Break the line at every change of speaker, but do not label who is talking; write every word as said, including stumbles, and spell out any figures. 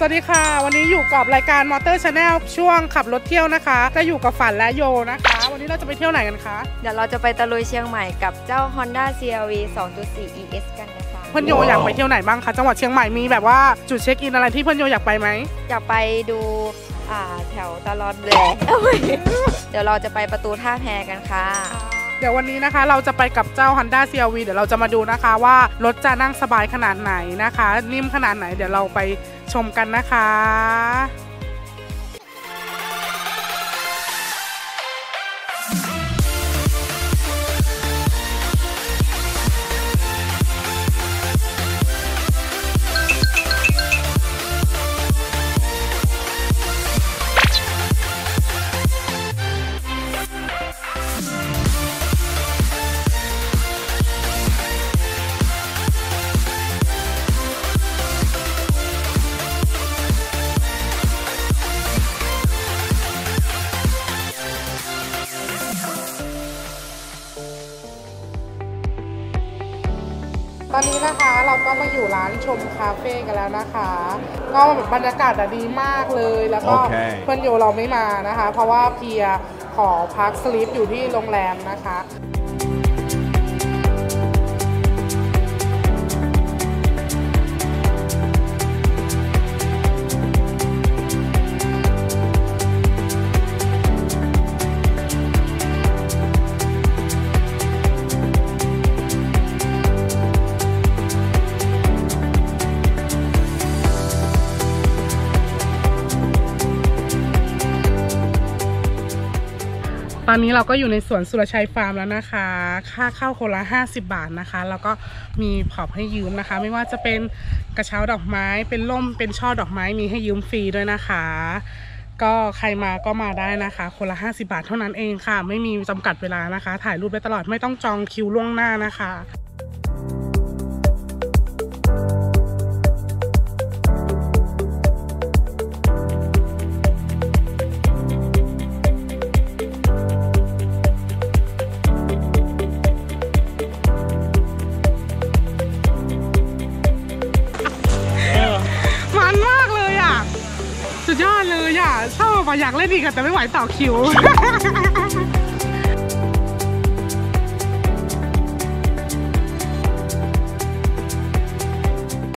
วัสดีค่ะวันนี้อยู่กับรายการ Motor Channel ช่วงขับรถเที่ยวนะคะจะอยู่กับฝันและโยนะคะวันนี้เราจะไปเที่ยวไหนกันคะ
เดี๋ยวเราจะไปตะลุยเชียงใหม่กับเจ้า Honda ซี อาร์ วี สองจุดสี่ อี เอส กันนะคะ
เพื่อนโยอยากไปเที่ยวไหนบ้างคะจังหวัดเชียงใหม่มีแบบว่าจุดเช็คอินอะไรที่เพื่อนโยอยากไปไหม
อยากไปดูอ่าแถวตลอดแหลกเดี๋ยวเราจะไปประตูท่าแพกันค่ะ
เดี๋ยววันนี้นะคะเราจะไปกับเจ้า Honda ซี อาร์ วี เดี๋ยวเราจะมาดูนะคะว่ารถจะนั่งสบายขนาดไหนนะคะนิ่มขนาดไหนเดี๋ยวเราไปชมกันนะคะตอนนี้นะคะเราก็มาอยู่ร้านชมคาเฟ่กันแล้วนะคะก็บรรยากาศดีมากเลยแล้วก็ okay. เพื่อนโยเราไม่มานะคะเพราะว่าเพียขอพักสลีปอยู่ที่โรงแรมนะคะตอนนี้เราก็อยู่ในสวนสุรชัยฟาร์มแล้วนะคะค่าเข้าคนละห้าสิบบาทนะคะแล้วก็มีพร็อพให้ยืมนะคะไม่ว่าจะเป็นกระเช้าดอกไม้เป็นร่มเป็นช่อดอกไม้มีให้ยืมฟรีด้วยนะคะก็ใครมาก็มาได้นะคะคนละห้าสิบบาทเท่านั้นเองค่ะไม่มีจำกัดเวลานะคะถ่ายรูปได้ตลอดไม่ต้องจองคิวล่วงหน้านะคะสุดยอดเลยอ่ะชอบอยากเล่นอีกแต่ไม่ไหวต่อคิว